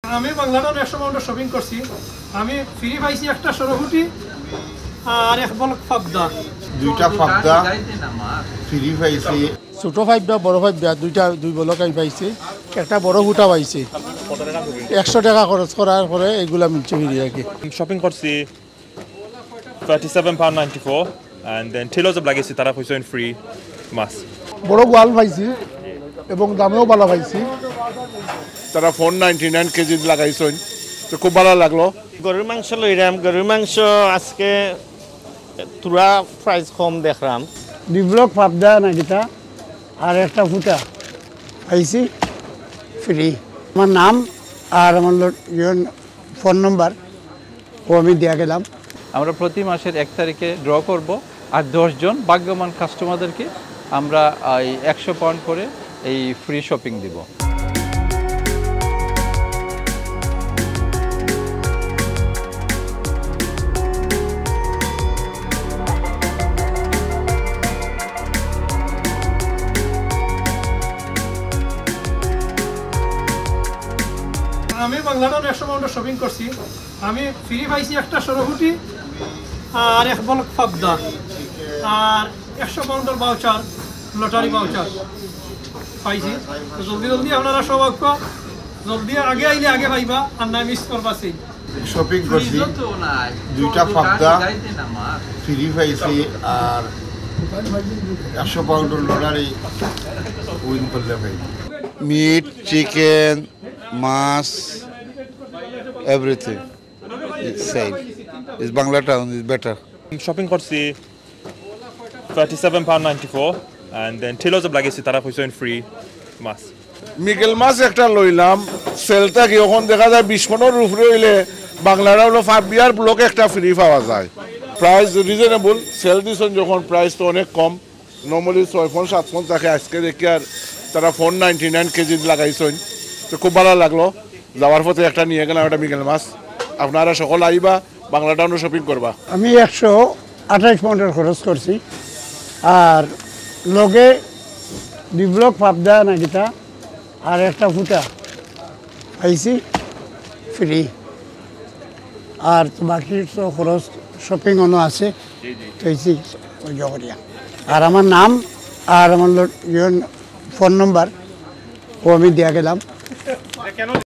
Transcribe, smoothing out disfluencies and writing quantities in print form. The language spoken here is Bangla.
আমি বাংলাটাউন 100 পাউন্ডের শপিং করছি। আমি ফ্রি পাইছি একটা সরহুটি আর এক বলক ফাবদা, দুইটা ফাবদা ফ্রি পাইছি। ছোট ফাইভটা বড় ফাইভটা দুই বলক আমি পাইছি। একটা বড় হুটা পাইছি। 100 টাকা খরচ করার পরে এগুলা মিলছে ফ্রি আর কি। শপিং করছি £37.94 and then Taylor's of Legacy তারা পয়সা ফ্রি মাছ। বড় গোয়াল পাইছি এবং দামেও ভালো পাইছি। তারা 499 কেজি লাগাইছেন, তো খুব ভালো লাগলো। গরুর মাংস লইরাম, গরুর মাংস আজকে তুরা প্রাইস কম দেখলাম। ডিভলক ফাবদা নাকিটা আর একটা ফুটা পাইছি ফ্রি। আমার নাম আর আমার ফোন নম্বর ও আমি দিয়ে গেলাম। আমরা প্রতি মাসের 1 তারিখে ড্র করব আর 10 জন ভাগ্যবান কাস্টমারদেরকে আমরা 100 পাউন্ড করে এই ফ্রি শপিং দিব। আমি বাংলাটাউন 100 পাউন্ডের শপিং করছি। আমি ফ্রি পাইছি একটা সরহুটি আর এক বলক ফাবদা আর 100 পাউন্ডের বাউচার, লটারি বাউচার পাইছি। তো জলদি আপনারা সবাই জলদি আগে আইলে আগে পাইবা, আর না মিস করবা। সেই শপিং করছি, দুইটা ফাবদা ফ্রি পাইছি আর 100 পাউন্ডের লটারি উইন করলে পাই। মিট, চিকেন, মাছ, everything is same. Is Bangladesh is better. Shopping করছি £37.94 and then Taylor's of Legacy তারা পয়সা ফ্রি মাছ। মিগেল মাছ একটা লইলাম, সেলটা কি এখন দেখা যায় 20 পনের উপরে হইলে বাংলাটা হলো 5 ইয়ার ব্লক একটা ফ্রি পাওয়া যায়। প্রাইস রিজনেবল, সেল দিছেন যখন প্রাইস তো অনেক কম। নর্মালি 6 ফোন 7 ফোন থাকে, আজকে দেখি আর তারা 499 কেজি লাগাইছেন, তো খুব ভালো লাগলো। যাওয়ার পথে একটা নিয়ে গেলাম, একটা মিগেল মাছ। আপনারা সকল আইবা, বাংলাটাউনে শপিং করবা। আমি 128 পাউন্ডের খরচ করছি আর লগে ডিভলক ফাবদা নাকিটা আর একটা ফুটা পাইছি ফ্রি। আর বাকি তো খরচ শপিং অন্য আছে পাইছি জগরিয়া। আর আমার নাম আর আমার ফোন নম্বর ও আমি দিয়ে গেলাম।